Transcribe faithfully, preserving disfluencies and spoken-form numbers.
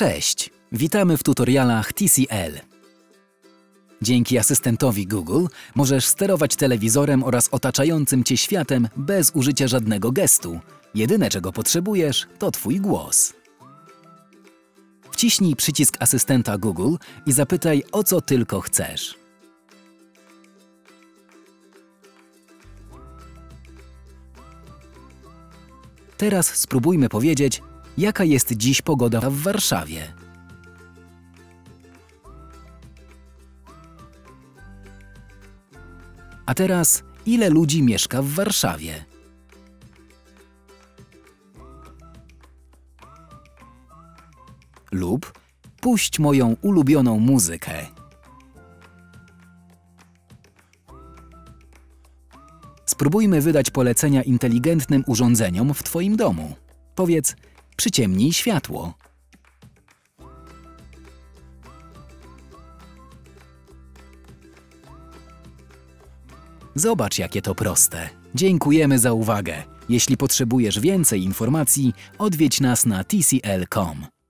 Cześć! Witamy w tutorialach T C L. Dzięki asystentowi Google możesz sterować telewizorem oraz otaczającym Cię światem bez użycia żadnego gestu. Jedyne, czego potrzebujesz, to Twój głos. Wciśnij przycisk asystenta Google i zapytaj, o co tylko chcesz. Teraz spróbujmy powiedzieć, jaka jest dziś pogoda w Warszawie. A teraz, ile ludzi mieszka w Warszawie? Lub puść moją ulubioną muzykę. Spróbujmy wydać polecenia inteligentnym urządzeniom w Twoim domu. Powiedz, przyciemnij światło. Zobacz, jakie to proste. Dziękujemy za uwagę. Jeśli potrzebujesz więcej informacji, odwiedź nas na T C L kropka com.